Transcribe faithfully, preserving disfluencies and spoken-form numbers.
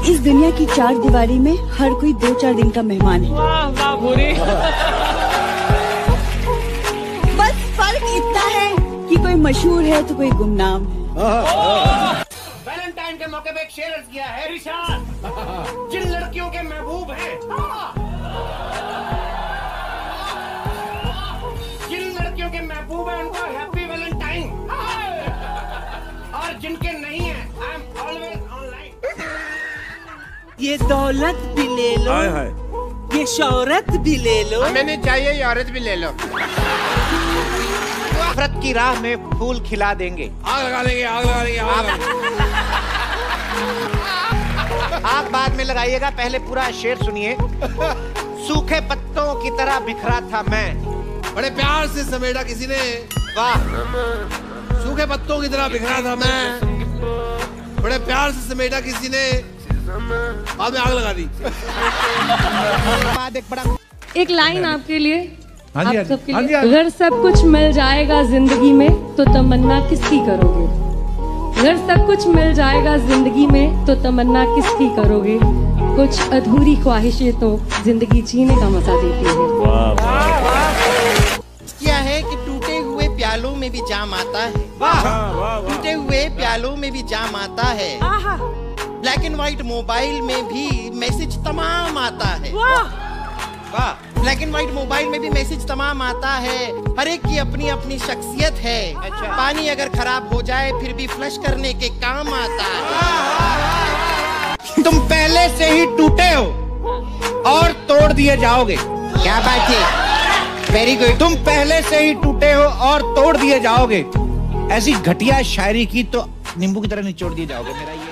इस दुनिया की चार दीवारी में हर कोई दो चार दिन का मेहमान है। वाह वाह भूरी। बस फर्क इतना है कि कोई मशहूर है तो कोई गुमनाम है। वैलेंटाइन के मौके पे एक शेर अर्ज किया है रिशाद, जिन लड़कियों के महबूब हैं, जिन लड़कियों के महबूब हैं उनको हैप्पी वैलेंटाइन, और जिनके नहीं है आई एम ऑलवेज ऑनलाइन। ये दौलत भी ले लो, हाय हाय, ये शौहरत भी ले लो, मैंने चाहिए ये औरत भी ले लो। नफरत की राह में फूल खिला देंगे, आग लगा देंगे, आग लगा देंगे, आग लगा आग बाद में लगाइएगा, पहले पूरा शेर सुनिए। सूखे पत्तों की तरह बिखरा था मैं, बड़े प्यार से समेटा किसी ने, वाह, सूखे पत्तों की तरह बिखरा था मैं, बड़े प्यार से समेटा किसी ने, बाद में आग लगा दी। बाद एक बड़ा एक लाइन आपके लिए, हाँ जी, आप सबके हाँ जी, लिए। हाँ जी। अगर सब कुछ मिल जाएगा जिंदगी में तो तमन्ना किसकी करोगे? अगर सब कुछ मिल जाएगा जिंदगी में तो तमन्ना किसकी करोगे? कुछ अधूरी ख्वाहिशें तो जिंदगी जीने का मजा देती है। क्या है कि टूटे हुए प्यालों में भी जाम आता है, टूटे हुए प्यालों में भी जाम आता है, ब्लैक एंड व्हाइट मोबाइल में भी मैसेज तमाम आता है, वाह, ब्लैक एंड व्हाइट मोबाइल में भी मैसेज तमाम आता है। हर एक की अपनी अपनी शख्सियत है। अच्छा। पानी अगर खराब हो जाए फिर भी फ्लश करने के काम आता है। तुम पहले से ही टूटे हो और तोड़ दिए जाओगे। क्या बात है, वेरी गुड। तुम पहले से ही टूटे हो और तोड़ दिए जाओगे। ऐसी घटिया शायरी की तो नींबू की तरह निचोड़ दिए जाओगे। मेरा ये